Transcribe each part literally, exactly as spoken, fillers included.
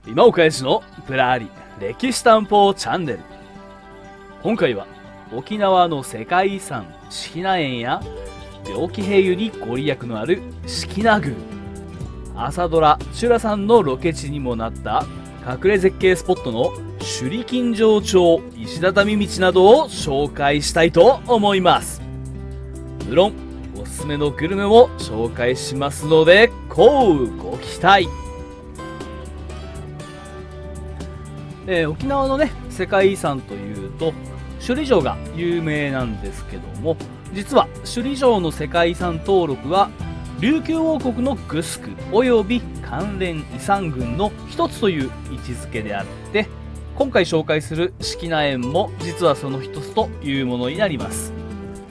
今岡義のぶらり歴史探訪チャンネル。今回は沖縄の世界遺産式名園や病気平湯にご利益のある式名宮、朝ドラ「ちゅらさん」のロケ地にもなった隠れ絶景スポットの首里金城町石畳道などを紹介したいと思います。無論おすすめのグルメも紹介しますのでこうご期待。えー、沖縄のね世界遺産というと首里城が有名なんですけども、実は首里城の世界遺産登録は琉球王国のグスクおよび関連遺産群の一つという位置づけであって、今回紹介する式名園も実はその一つというものになります。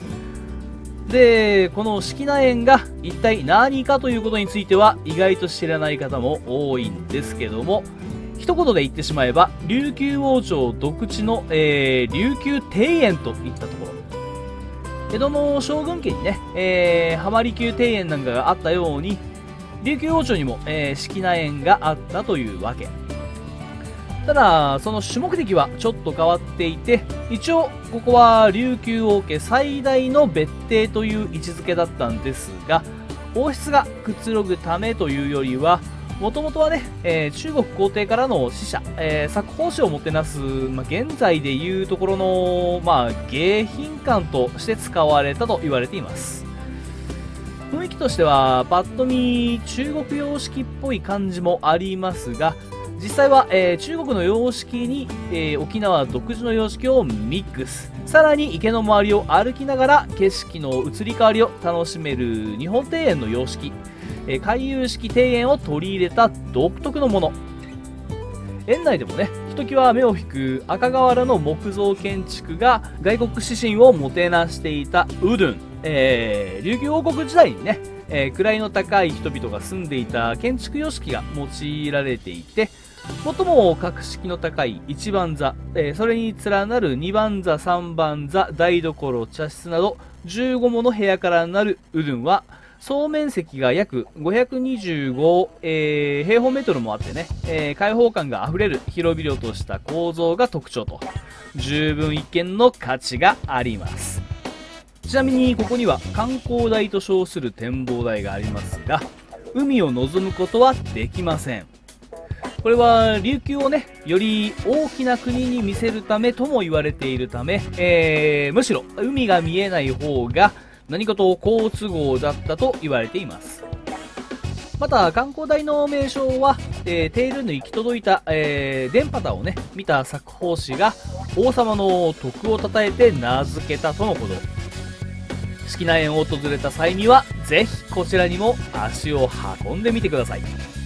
で、この式名園が一体何かということについては意外と知らない方も多いんですけども、一言で言ってしまえば琉球王朝独自の、えー、琉球庭園といったところ、江戸の将軍家にね、えー、浜離宮庭園なんかがあったように琉球王朝にも、えー、式名園があったというわけ。ただその主目的はちょっと変わっていて、一応ここは琉球王家最大の別邸という位置づけだったんですが、王室がくつろぐためというよりはもともとはね、えー、中国皇帝からの使者、えー、作法使をもてなす、まあ、現在でいうところの、まあ、迎賓館として使われたと言われています。雰囲気としてはパッと見中国様式っぽい感じもありますが、実際は、えー、中国の様式に、えー、沖縄独自の様式をミックス、さらに池の周りを歩きながら景色の移り変わりを楽しめる日本庭園の様式、回遊式庭園を取り入れた独特のもの。園内でもね、ひときわ目を引く赤瓦の木造建築が外国使臣をもてなしていたウドゥン、えー、琉球王国時代にね、えー、位の高い人々が住んでいた建築様式が用いられていて、最も格式の高い一番座、えー、それに連なる二番座、三番座、台所、茶室などじゅうごもの部屋からなるウドゥンは総面積が約ごひゃくにじゅうご、えー、平方メートルもあってね、えー、開放感があふれる広々とした構造が特徴と、十分一見の価値があります。ちなみにここには観光台と称する展望台がありますが、海を望むことはできません。これは琉球をねより大きな国に見せるためとも言われているため、えー、むしろ海が見えない方が何かと好都合だったと言われています。また観光台の名称は、えー、テールの行き届いた、えー、電波をね見た作法師が王様の徳をたたえて名付けたとのこと。式名園を訪れた際にはぜひこちらにも足を運んでみてください。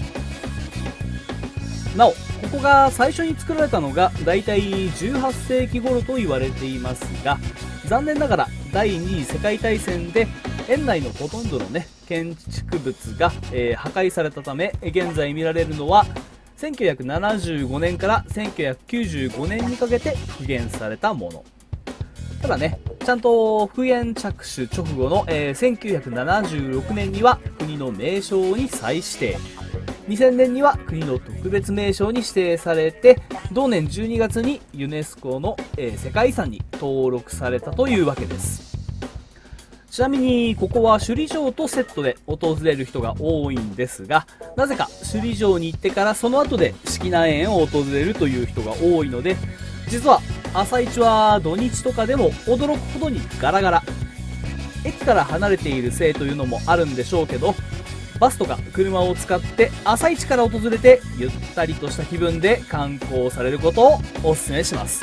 なおここが最初に作られたのがだいたいじゅうはっせいき頃と言われていますが、残念ながら第二次世界大戦で園内のほとんどのね建築物が、えー、破壊されたため、現在見られるのはせんきゅうひゃくななじゅうごねんからせんきゅうひゃくきゅうじゅうごねんにかけて復元されたもの。ただねちゃんと復元着手直後の、えー、せんきゅうひゃくななじゅうろくねんには国の名勝に再指定、にせんねんには国の特別名勝に指定されて、同年じゅうにがつにユネスコの、えー、世界遺産に登録されたというわけです。ちなみにここは首里城とセットで訪れる人が多いんですが、なぜか首里城に行ってからその後で式名園を訪れるという人が多いので、実は朝市は土日とかでも驚くほどにガラガラ。駅から離れているせいというのもあるんでしょうけど、バスとか車を使って朝一から訪れてゆったりとした気分で観光されることをお勧めします。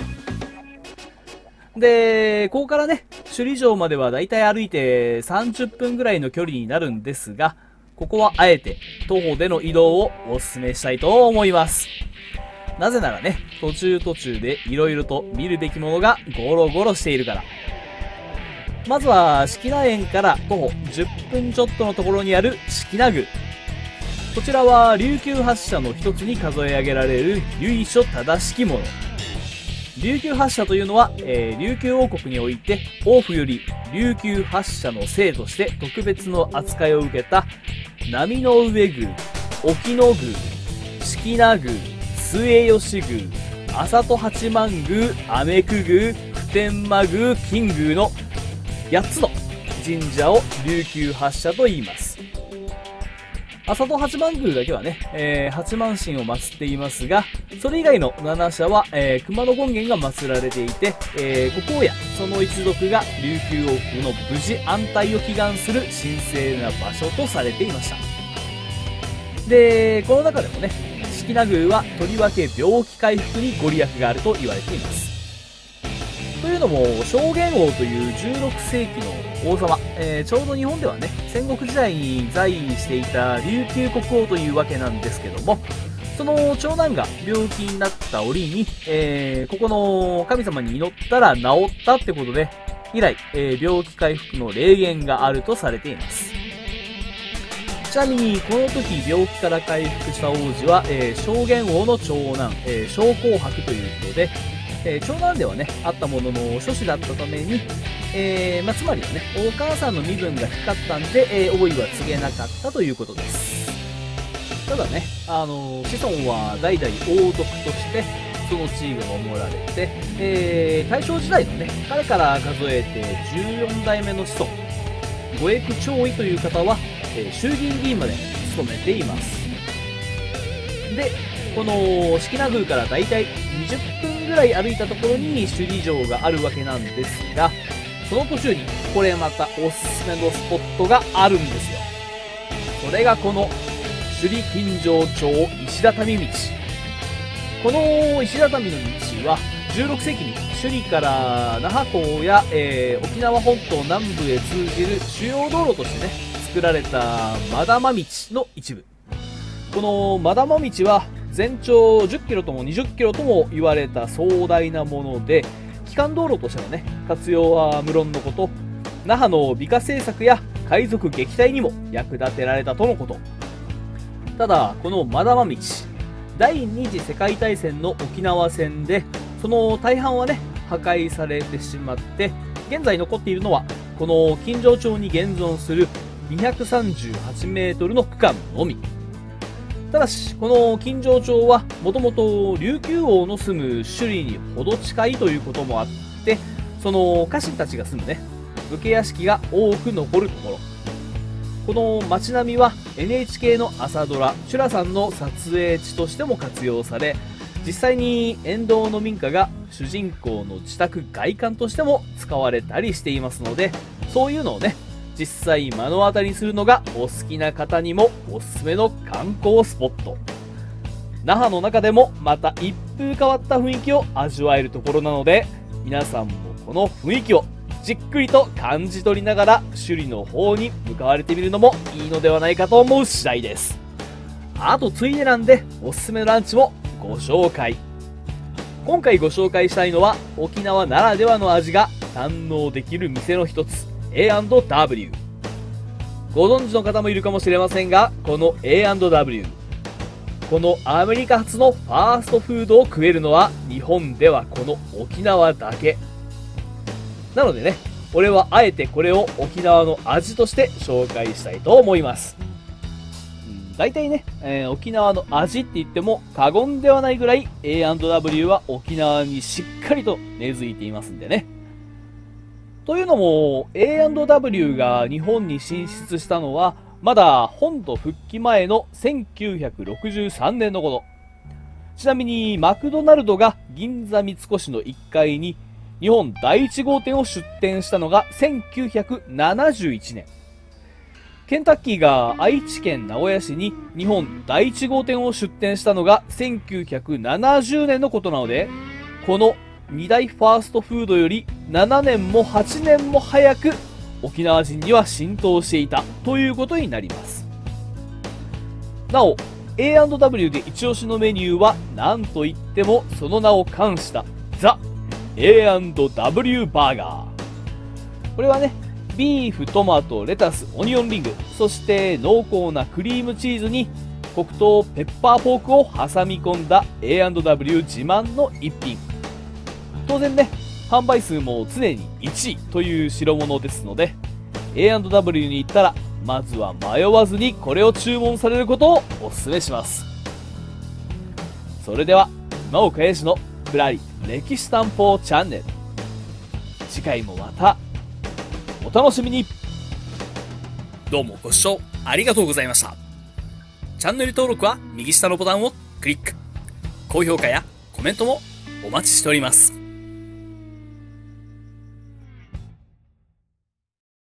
で、ここからね首里城まではだいたい歩いてさんじゅっぷんぐらいの距離になるんですが、ここはあえて徒歩での移動をお勧めしたいと思います。なぜならね途中途中で色々と見るべきものがゴロゴロしているから。まずは式名園から徒歩じゅっぷんちょっとのところにある式名宮。こちらは琉球八社の一つに数え上げられる由緒正しきもの。琉球八社というのは、えー、琉球王国において王府より琉球八社の姓として特別の扱いを受けた波の上宮、沖野宮、式名宮、 末吉宮、朝戸八幡宮、雨久宮、普天満宮、金宮のやっつの神社を琉球八社と言います。朝戸八幡宮だけはね、えー、八幡神を祀っていますが、それ以外のなな社は、えー、熊野権現が祀られていて、えー、国王やその一族が琉球王国の無事安泰を祈願する神聖な場所とされていました。で、この中でもね、式名宮はとりわけ病気回復にご利益があると言われています。というのも、証言王というじゅうろくせいきの王様、えー、ちょうど日本ではね、戦国時代に在位していた琉球国王というわけなんですけども、その長男が病気になった折に、えー、ここの神様に祈ったら治ったってことで、以来、えー、病気回復の霊言があるとされています。ちなみに、この時病気から回復した王子は、えー、証言王の長男、えー、証光伯という人で、えー、長男ではね、あったものの諸子だったために、えーまあ、つまりはね、お母さんの身分が低かったんで、えー、王位は告げなかったということです。ただね、あのー、子孫は代々王族としてその地位が守られて、えー、大正時代のね、彼から数えてじゅうよんだいめの子孫、五役長尉という方は、えー、衆議院議員まで務めています。で、この式名宮からだいたいにじゅっぷんぐらい歩いたところに首里城があるわけなんですが、その途中にこれまたおすすめのスポットがあるんですよ。それがこの首里金城町石畳道。この石畳の道はじゅうろくせいきに首里から那覇港や、えー、沖縄本島南部へ通じる主要道路としてね、作られたまだま道の一部。このまだま道は全長じゅっキロともにじゅっキロとも言われた壮大なもので、基幹道路としてのね、活用は無論のこと、那覇の美化政策や海賊撃退にも役立てられたとのこと。ただ、このまだま道、第二次世界大戦の沖縄戦で、その大半はね、破壊されてしまって、現在残っているのは、この金城町に現存するにひゃくさんじゅうはちメートルの区間のみ。ただし、この金城町はもともと琉球王の住む首里にほど近いということもあって、その家臣たちが住むね、武家屋敷が多く残るところ。この街並みは エヌエイチケー の朝ドラ、修羅さんの撮影地としても活用され、実際に沿道の民家が主人公の自宅外観としても使われたりしていますので、そういうのをね、実際目の当たりにするのがお好きな方にもおすすめの観光スポット。那覇の中でもまた一風変わった雰囲気を味わえるところなので、皆さんもこの雰囲気をじっくりと感じ取りながら首里の方に向かわれてみるのもいいのではないかと思う次第です。あとついでなんでおすすめのランチもご紹介。今回ご紹介したいのは沖縄ならではの味が堪能できる店の一つ、エーアンドダブリュー。 ご存知の方もいるかもしれませんが、この エーアンドダブリュー、 このアメリカ発のファーストフードを食えるのは日本ではこの沖縄だけなのでね、俺はあえてこれを沖縄の味として紹介したいと思います。大体ね、えー、沖縄の味って言っても過言ではないぐらい エーアンドダブリュー は沖縄にしっかりと根付いていますんでね。というのも エーアンドダブリュー が日本に進出したのはまだ本土復帰前のせんきゅうひゃくろくじゅうさんねんのこと。ちなみにマクドナルドが銀座三越のいっかいに日本第いち号店を出店したのがせんきゅうひゃくななじゅういちねん。ケンタッキーが愛知県名古屋市に日本第いち号店を出店したのがせんきゅうひゃくななじゅうねんのことなので、このに大ファーストフードよりななねんもはちねんも早く沖縄人には浸透していたということになります。なお エーアンドダブリュー で一押しのメニューは何といってもその名を冠したザ・エーアンドダブリュー バーガー。これはね、ビーフ、トマト、レタス、オニオンリング、そして濃厚なクリームチーズに黒糖ペッパーポークを挟み込んだ エーアンドダブリュー 自慢の一品。当然ね、販売数も常にいちいという代物ですので、エーアンドダブリュー に行ったらまずは迷わずにこれを注文されることをお勧めします。 それでは、今岡英二のぶらり歴史探訪チャンネル。次回もまた、お楽しみに。どうもご視聴ありがとうございました。チャンネル登録は右下のボタンをクリック。高評価やコメントもお待ちしております。